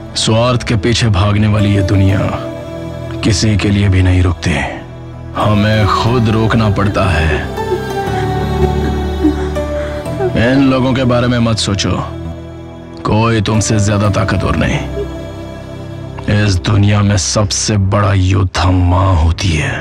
स्वार्थ के पीछे भागने वाली ये दुनिया किसी के लिए भी नहीं रुकती। हमें खुद रोकना पड़ता है। इन लोगों के बारे में मत सोचो, कोई तुमसे ज्यादा ताकतवर नहीं। इस दुनिया में सबसे बड़ा योद्धा माँ होती है।